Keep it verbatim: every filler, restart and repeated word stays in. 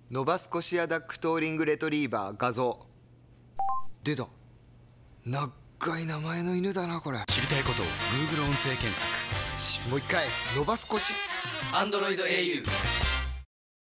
ノバスコシアダックトーリングレトリーバー画像出た。長い名前の犬だなこれ。 知りたいことを Google 音声検索。 もう一回ノバスコシアンドロイド エーユー